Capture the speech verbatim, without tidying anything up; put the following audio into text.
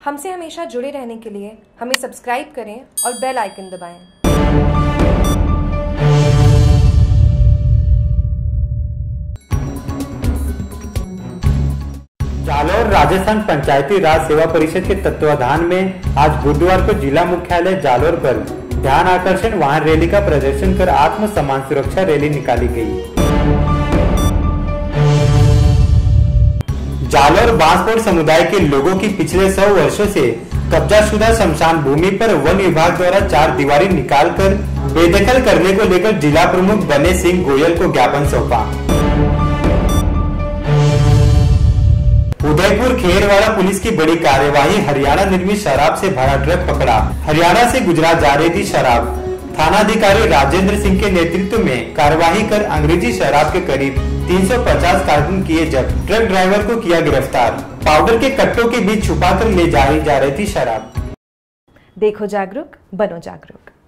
हमसे हमेशा जुड़े रहने के लिए हमें सब्सक्राइब करें और बेल आइकन दबाएं। जालोर राजस्थान पंचायती राज सेवा परिषद के तत्वाधान में आज बुधवार को जिला मुख्यालय जालोर पर ध्यान आकर्षण वाहन रैली का प्रदर्शन कर आत्म सम्मान सुरक्षा रैली निकाली गई। जालोर बांसकोट समुदाय के लोगों की पिछले सौ वर्षों से कब्जाशुदा शमशान भूमि पर वन विभाग द्वारा चार दीवारी निकालकर बेदखल करने को लेकर जिला प्रमुख बने सिंह गोयल को ज्ञापन सौंपा। उदयपुर खेरवाड़ा पुलिस की बड़ी कार्यवाही, हरियाणा निर्मित शराब से भरा ट्रक पकड़ा। हरियाणा से गुजरात जा रही थी शराब। थानाधिकारी राजेंद्र सिंह के नेतृत्व में कार्यवाही कर अंग्रेजी शराब के करीब तीन सौ पचास कार्टून किए जब्त। ट्रक ड्राइवर को किया गिरफ्तार। पाउडर के कट्टों के बीच छुपाकर ले जाई जा रही थी शराब। देखो जागरूक, बनो जागरूक।